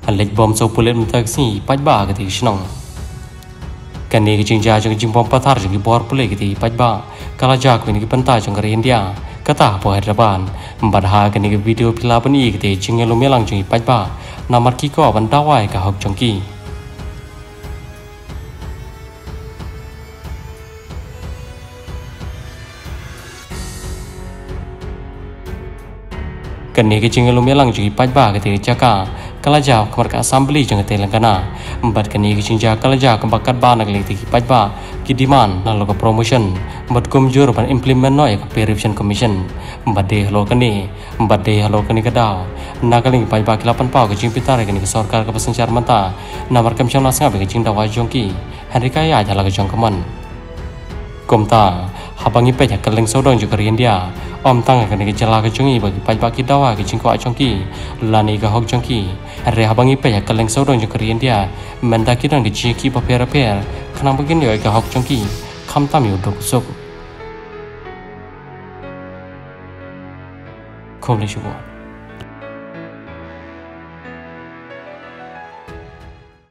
Alek bom so pulet mentaksi pajba kati senang. Kani ke jingja jeng jing bom patar jeng bor pulet kati pajba. Kala jak kini ke pentas jeng kari India. Kata po Hyderabad. Mbadha kini ke video pila pani kati jeng elu melang jeng pajba. Namar kiko bandawai ka hok jengki. Kani ke jeng elu melang jeng pajba kati jaka. Kalaja kemarka assembly jeng Telangana. Empat kani ke jingja kalaja kebakat banak liti pajba kidiman nalo ke promotion. Empat kumjur ban implement noi ke Revision Commission. Empat deh halo kani kedau. Nakaling pajba kilapan pau ke jing pitar kani ke sorkar ke pesencar mata. Namar kemsiam nasnga ke jing dawa jongki. Henry kaya aja lagi jongkeman. Komta habangi pejak keleng sodong juga ke India. Om tang kani ke jela ke jongi bagi pajba kidawa ke jingko jongki. Lani ke hok jongki. Hari habangi pejak keleng sodong juga ke India. Mendaki dan ke jiki paper. Kenapa begini ke hok jongki. Kam tam yudok sub. Kau boleh cuba.